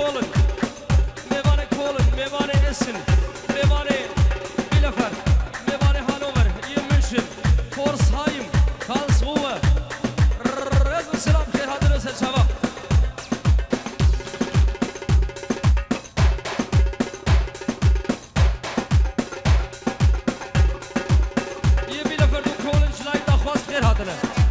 کولن میوان کولن میوان اسن میوان بیلفر میوان هانوور یه منشن فورس هایم کارلسروه رزم سلام خیر حاضر سرچاوا یه بیلفر دو کولن جلای داخواست خیر حاضر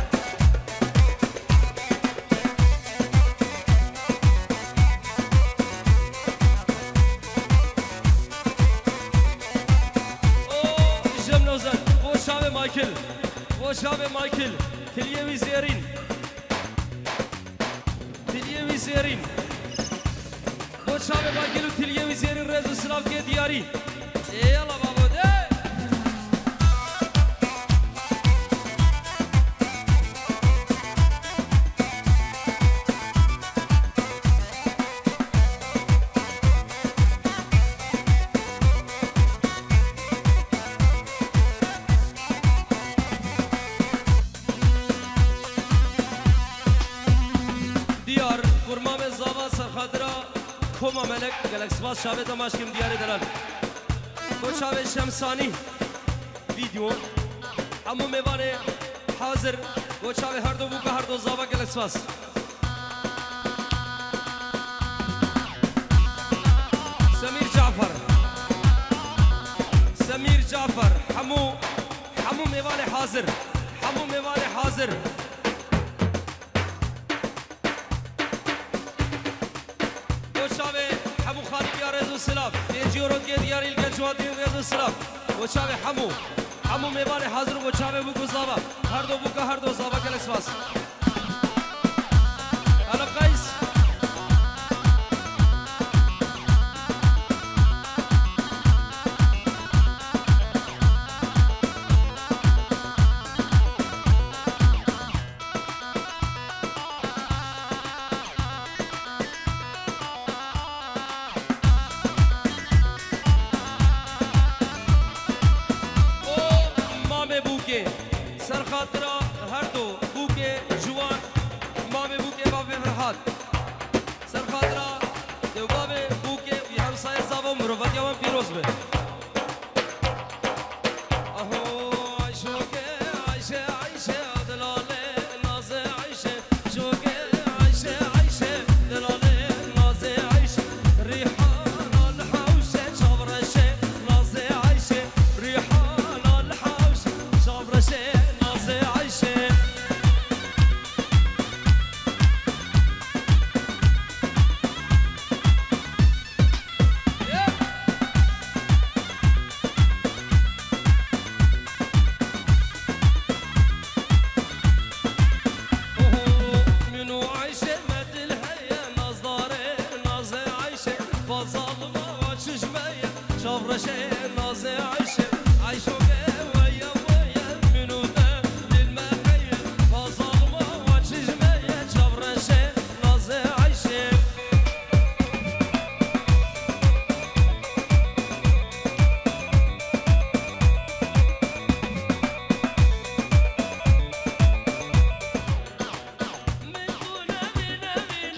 مایکل وشاب مایکل تلیوی زیرین وشاب مایکل و تلیوی زیرین رز سلام که دیاری یالا بابا ده کوما ملک گلکسواس شابه دماشکم دیاره دلال کوچاوه شمسانی ویدیو امو میوانه حاضر کوچاوه هر دو بوکا هر دو زاوا گلکسواس سمیر جعفر حمو میوانه حاضر السلام يجيورون دياري الجوادين رياض السلام وشابه حمو ميباني حاضر وشابه بوكو زابا هر دو زابا كالاسواس هلا قيس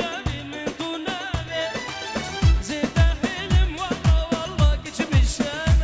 زيد حلم والله كش مشان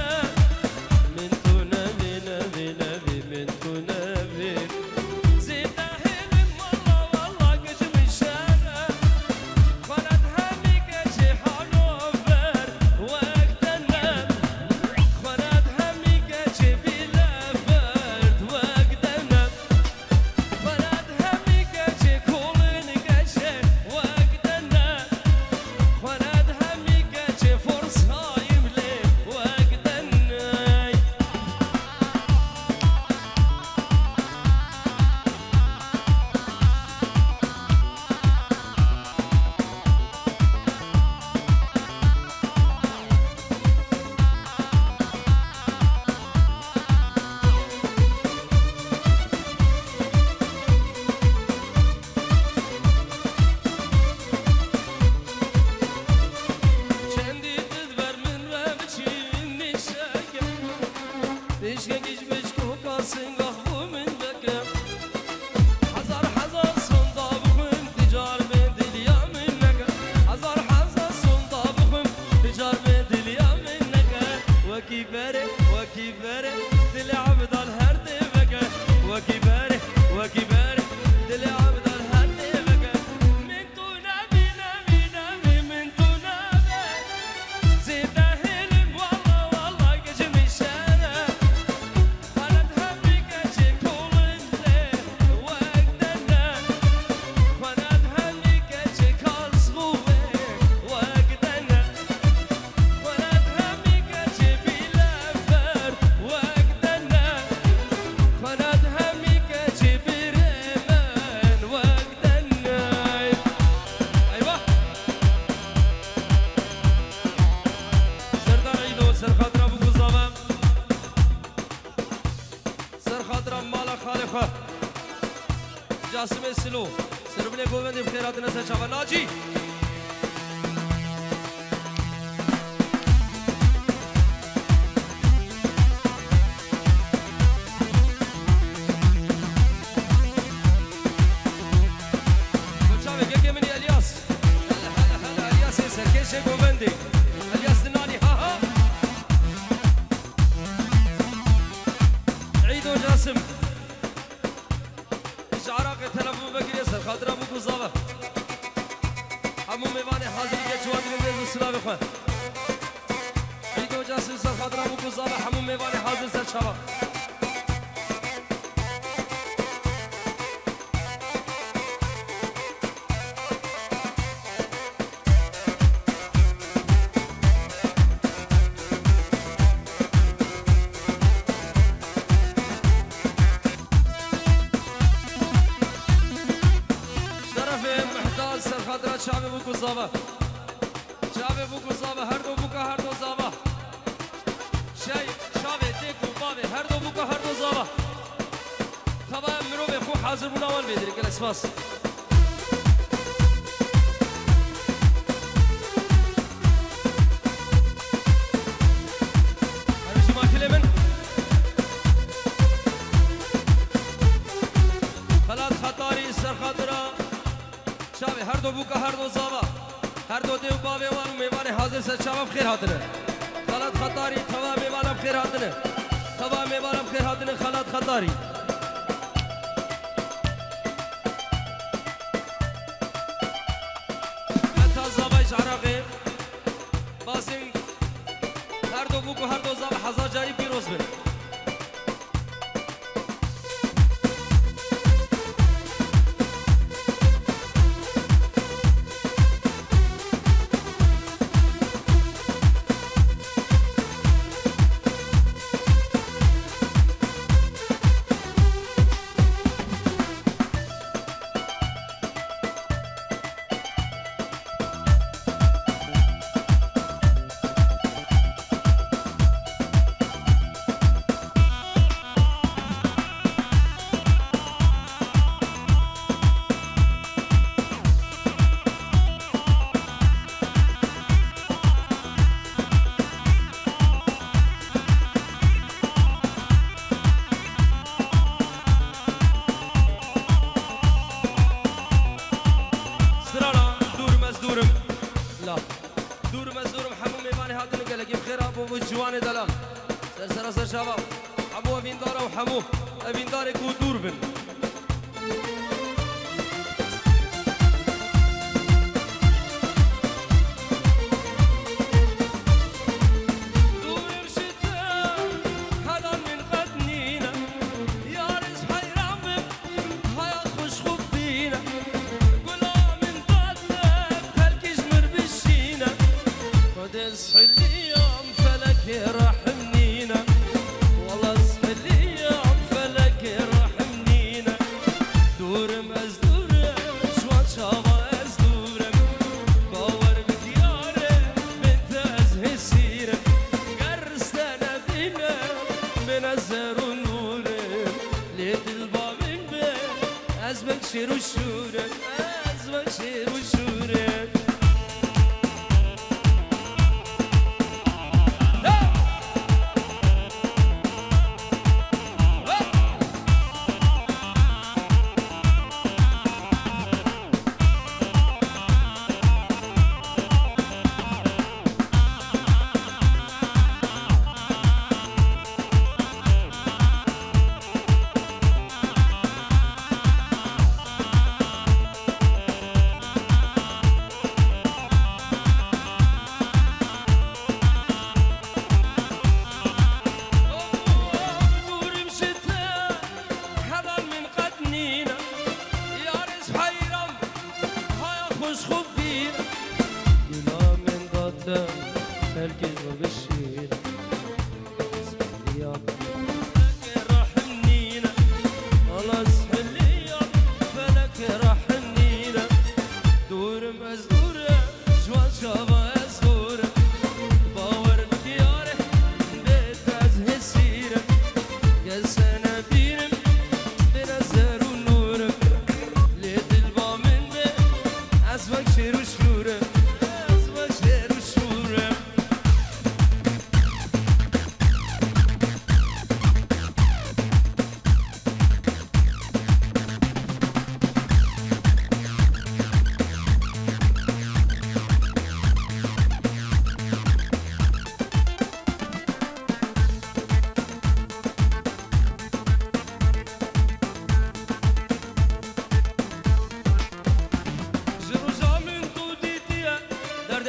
خيرات نسا شابا ناجي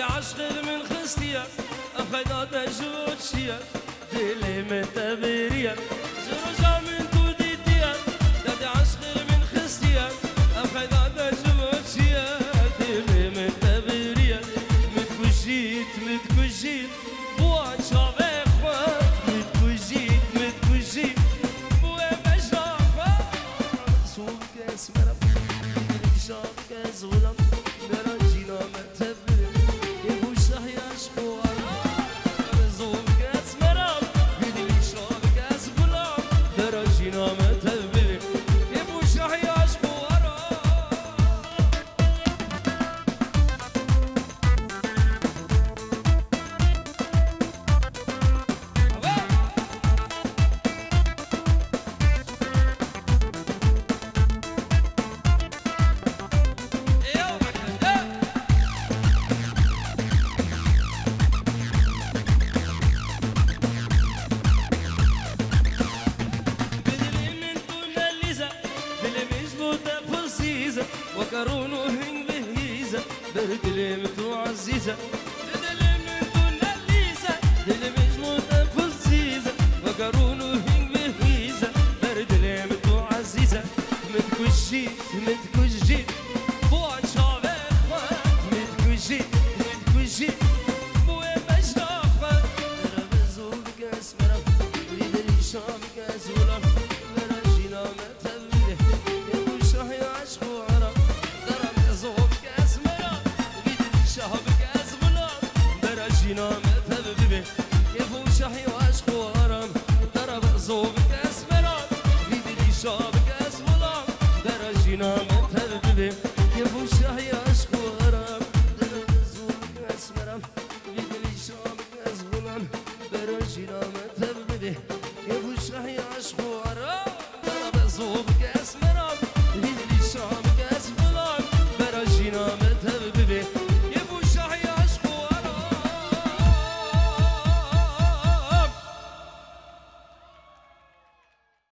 عشق من خستيا أخذت جوتشيا دلي متبريا جرجع من توديتيا دادي عشق من خستيا أخذت جوتشيا دلي متبريا متكوجيت متكوجيت بوان شابي خوان متكوجيت متكوجيت بوان بجافا صوبك اسمرا شابك زغلم براجينا متبريا يبوش رحياش بوانا صوبك اسمرا شابك زغلم براجينا متبريا يبوش رحياش بوانا وكرونه هين بهيزة بردلي متو عزيزة بدلي من دون الليزة دلي مجموط فزيزة وكرونه هين بهيزة بردلي متو عزيزة متكوجيت متكوجيت بوان شابي خوان متكوجيت متكوجيت بوان مجرافة ربزوبك اسمرا ريدلي شامك ازولا براجينا متبلي يبوش رح يعشقوا براجينا متببي يبوش حي واشخو غرام ضرب زوبك اسمران بيدي شابك اسمران براجينا متببي يبوش حي واشخو غرام ضرب زوبك اسمران بيدي شابك اسمران براجينا متببي